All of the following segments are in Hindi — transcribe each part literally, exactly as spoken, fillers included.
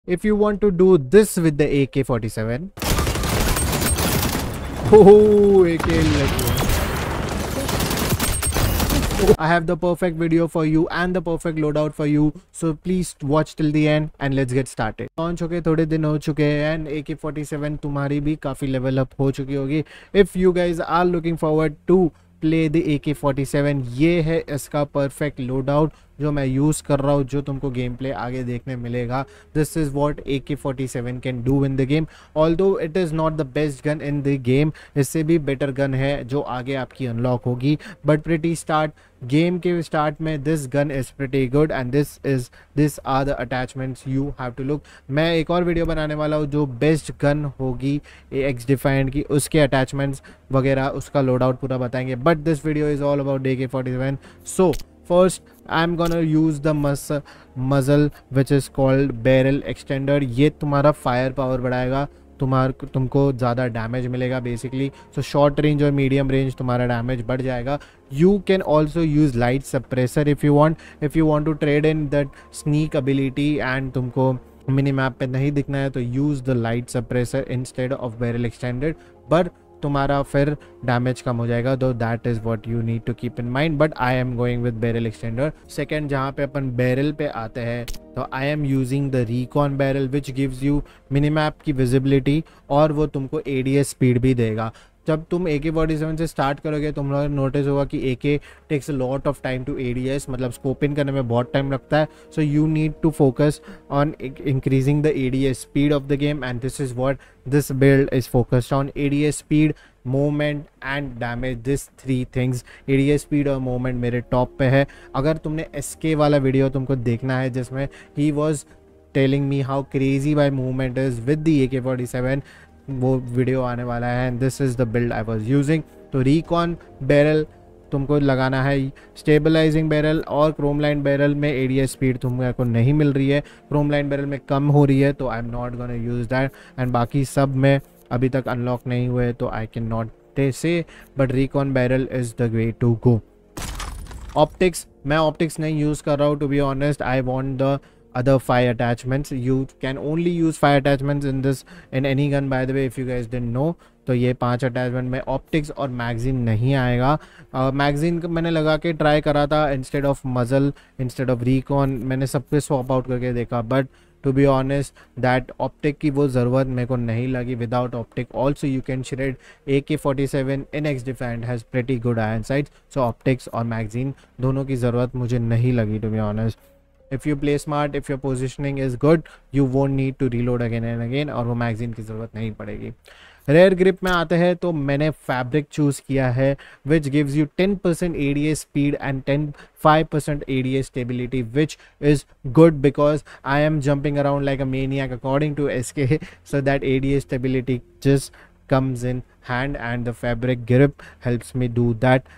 If you want to do this with the A K forty-seven, oh, A K, let's go. I have the perfect video for you and the perfect loadout for you, so please watch till the end and let's get started. Launch होके थोड़े दिन हो चुके हैं and A K forty-seven तुम्हारी भी काफ़ी लेवल अप हो चुकी होगी. If you guys are looking forward to play the A K forty seven, ये है इसका परफेक्ट लोड आउट जो मैं यूज़ कर रहा हूँ, जो तुमको गेम प्ले आगे देखने मिलेगा. This is what A K forty seven can do in the game. Although it is not the best gun in the game, इससे भी बेटर गन है जो आगे आपकी अनलॉक होगी. बट प्रिटी स्टार्ट गेम के स्टार्ट में this gun is pretty good and this is this are the attachments you have to look. मैं एक और वीडियो बनाने वाला हूँ जो बेस्ट गन होगी एक्स डिफाइंड की, उसके अटैचमेंट्स वगैरह उसका लोड आउट पूरा बताएंगे. But this video is all about A K forty seven. So first I'm gonna use the mus muzzle which is called barrel extender. ये तुम्हारा फायर पावर बढ़ाएगा, तुम्हार तुमको ज़्यादा डैमेज मिलेगा बेसिकली. सो शॉर्ट रेंज और मीडियम रेंज तुम्हारा डैमेज बढ़ जाएगा. You can also use light suppressor if you want if you want to trade in that sneak ability and तुमको मिनी मैप पे नहीं दिखना है तो use the light suppressor instead of barrel extended. But तुम्हारा फिर डैमेज कम हो जाएगा, तो that is what you need to keep in mind. But I am going with barrel extender. Second जहाँ पे अपन बैरल पे आते हैं तो I am using the recon barrel which gives you mini map की विजिबिलिटी और वो तुमको ए डी एस स्पीड भी देगा. जब तुम ए के फोर्टी सेवन से स्टार्ट करोगे तुम लोग नोटिस होगा कि A K takes a lot of time to A D S, मतलब स्कोप इन करने में बहुत टाइम लगता है. So you need to focus on increasing the A D S speed of the game and this is what this build is focused on. A D S speed, movement and damage, this three things. A D S speed और मूवमेंट मेरे टॉप पे है. अगर तुमने एस के वाला वीडियो तुमको देखना है जिसमें he was telling me how crazy my movement is with the A K forty seven, वो वीडियो आने वाला है and this is the build I was using. तो रिकॉन बैरल तुमको लगाना है. स्टेबलाइजिंग बैरल और क्रोम लाइन बैरल में ए डी एस स्पीड तुमको नहीं मिल रही है, क्रोम लाइन बैरल में कम हो रही है, तो I am not gonna use that. And बाकी सब में अभी तक अनलॉक नहीं हुए तो I can not say, but recon barrel is the way to go. Optics, मैं ऑप्टिक्स नहीं यूज़ कर रहा हूँ to be honest. I want the other fire attachments. You can only use fire attachments in this in any gun by the way if you guys didn't know. तो ये पांच अटैचमेंट में ऑप्टिक्स और मैगजीन नहीं आएगा. मैगजीन uh, मैंने लगा के ट्राई करा था instead of muzzle, instead of recon, मैंने सब पे स्वॉप आउट करके देखा. But to be honest that optic की वो ज़रूरत मेरे को नहीं लगी. Without optic also you can shred. A K forty seven in XDefiant has pretty good iron sights. So optics और मैगजीन दोनों की ज़रूरत मुझे नहीं लगी to be honest. If you play smart, if your positioning is good, you won't need to reload again and again और वो मैगजीन की ज़रूरत नहीं पड़ेगी. रेयर ग्रिप में आते हैं तो मैंने फैब्रिक चूज़ किया है which gives you ten percent A D S speed and ten five percent A D S stability which is good because I am jumping around like a maniac according to S K. So that A D S stability just comes in hand and the fabric grip helps me do that.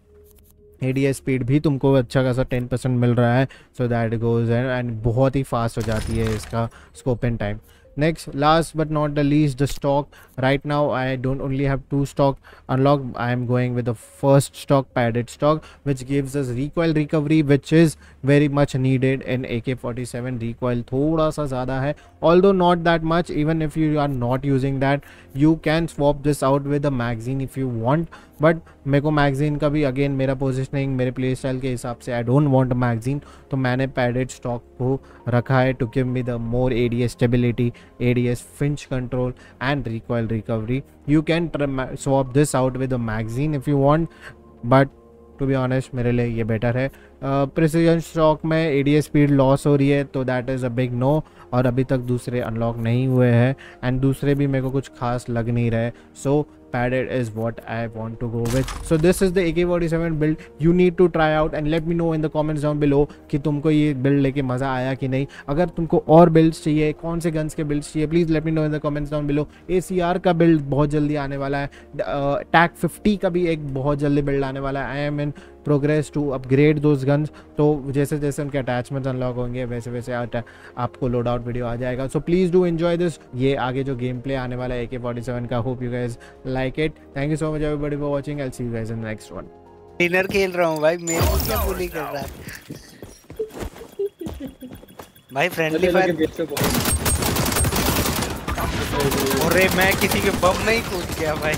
A D S speed भी तुमको अच्छा खासा टेन परसेंट मिल रहा है, सो दैट गोज एंड बहुत ही फास्ट हो जाती है इसका scope and time. Next, last but not the least, the stock. Right now I don't only have two stock unlocked. I am going with the first stock, padded stock, which gives us recoil recovery, which is very much needed in A K forty seven. Recoil थोड़ा सा ज़्यादा है, although not that much. Even if you are not using that, you can swap this out with a magazine if you want. बट मेरे को मैगजीन का भी अगेन मेरा पोजिशनिंग मेरे प्ले स्टाइल के हिसाब से I don't want a magazine, तो मैंने पैडेड स्टॉक को रखा है to give me the more A D S stability, A D S flinch control and recoil recovery. You can swap this out with a magazine if you want, but to be honest मेरे लिए ये बेटर है. प्रिसीजन स्टॉक में A D S speed loss हो रही है तो that is a big no, और अभी तक दूसरे अनलॉक नहीं हुए हैं एंड दूसरे भी मेरे को कुछ खास लग नहीं रहे. सो padded is what I want to go with. So this is the A K forty-seven build. You need to try out and let me know in the comments down below कि तुमको ये build लेके मज़ा आया कि नहीं. अगर तुमको और builds चाहिए, कौन से guns के builds चाहिए, please let me know in the comments down below. A C R का build बहुत जल्दी आने वाला है. T A C फिफ्टी का भी एक बहुत जल्दी build आने वाला है. I am in progress to upgrade those guns. तो जैसे जैसे उनके अटैचमेंट्स अनलॉक होंगे वैसे वैसे आपको लोड आउट वीडियो आ जाएगा. So please do enjoy this. ये आगे जो गेम प्ले आने वाला है A K forty-seven का, hope you guys like it. Thank you so much everybody for watching. I will see you guys in the next one. Dinner खेल रहा हूँ भाई, मेरे को क्या बुली कर रहा है भाई. फ्रेंडली फायर अरे मैं किसी के बम में ही कूद गया भाई।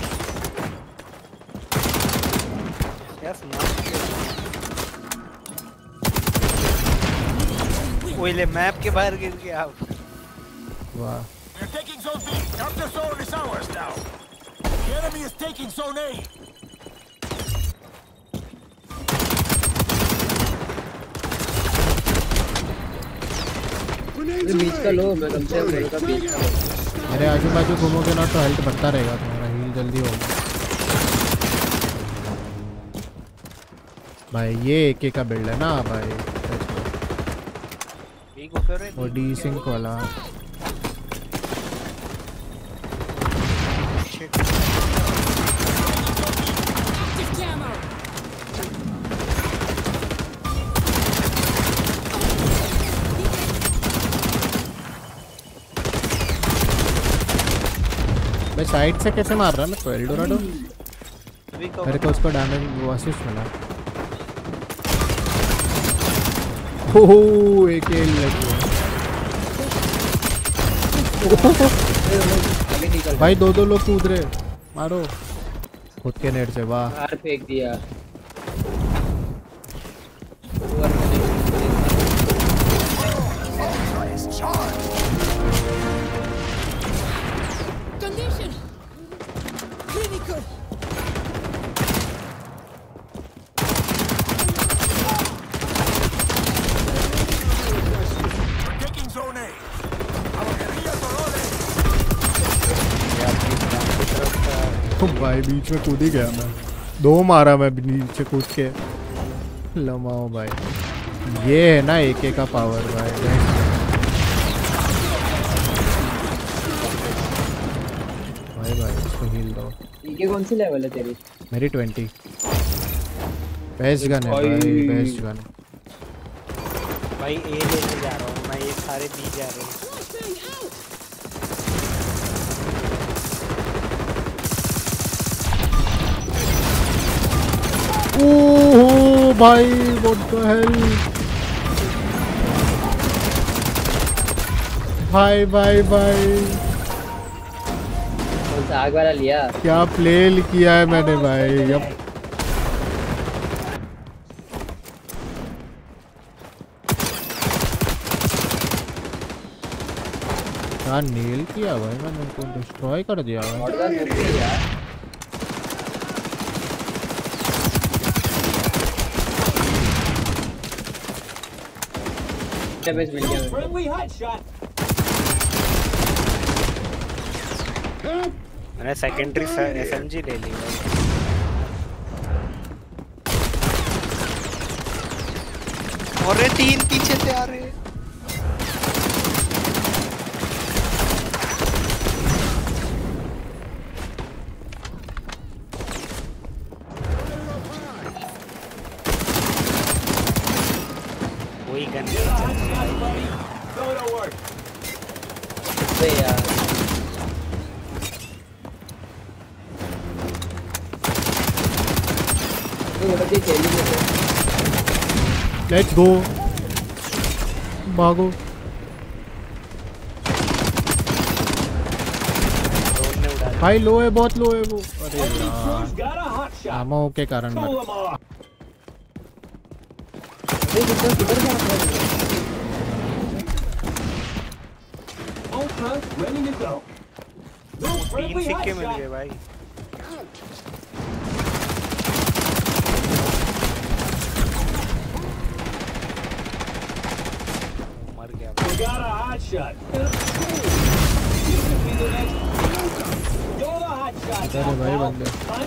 क्या सुना? वो ले मैप के बाहर गिर गया आप। वाह। They're taking zone B. Up the zone is ours now. The enemy is taking zone A. बीच का लो, मैं कम से कम का बीच का लो। अरे आजू बाजू घूमोगे ना तो हेल्थ बढ़ता रहेगा तुम्हारा, हील जल्दी होगा भाई। ये एक एक का बिल्ड है ना भाई, वो डी सिंक वाला। भाई साइड से कैसे मार रहा है मैं तो? एल्डोराडो मेरे को उसको डैमेज वो असिस्ट मिला। ओहो एक किल लगी भाई। दो दो लोग कूद रहे, मारो खुद के नेट से। वाह बाहर फेंक दिया। Condition critical. Taking zone A. Our guerrillas are on it. भाई बीच में कूद ही गया मैं, दो मारा मैं नीचे कूद के। लमाओ भाई, ये है ना एक एक का पावर भाई। भाई भाई इसको हील दो। ये कौन सी लेवल है तेरी? मेरी ट्वेंटी। बेस्ट गन है भाई, बेस्ट गन। भाई ए लेने जा रहा हूँ मैं, ये सारे बी जा रहे हैं। ओह भाई व्हाट द हेल। भाई भाई भाई कौन सा आग वाला लिया? क्या प्ले किया है मैंने भाई। अब क्या नील किया भाई मैंने, उनको डिस्ट्रॉय कर दिया भाई। डैमेज मिल गया। मैंने सेकेंडरी एसएमजी ले ली भाई। और ये तीन पीछे से आ रहे हैं। वही गन अबे यार लेट्स गो, भागो। भाई लो है, बहुत लो है वो। अरे यार आमो के कारण मर। तीन सिक्के मिल गए भाई। मर गया इधर है भाई बंदे।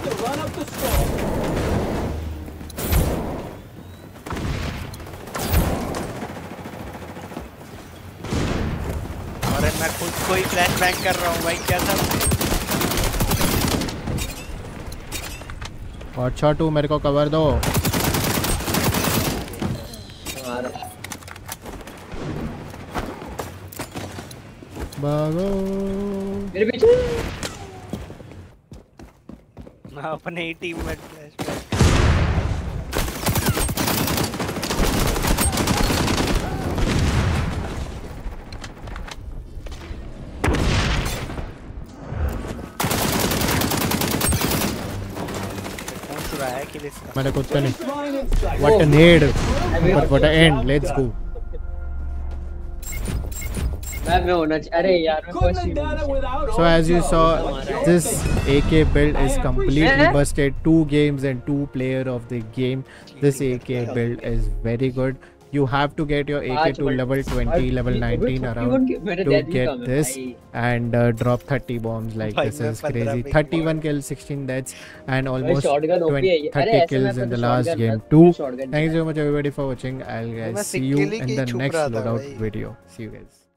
अरे मैं खुद को ही फ्लैश बैंग कर रहा हूँ भाई, क्या था? और छोटू मेरे को कवर दो। भागो मेरे पीछे। मैं अपने ही टीम में फ्लैश बैंग। किल इसका। मैंने खुद पे नहीं। What a nade, but what a end. Let's go. मैं मैं होना चाहिए। अरे यार मैं फर्स्ट ही हूँ। So as you saw, this A K build is completely busted. Two games and two player of the game. This A K build is very good. You have to get your A K to level twenty, level nineteen around to get this and uh, drop thirty bombs. Like this is crazy. thirty-one kills, sixteen deaths, and almost twenty, thirty kills in the last game too. Thank you so much everybody for watching. I'll guys see you in the next loadout video. See you guys.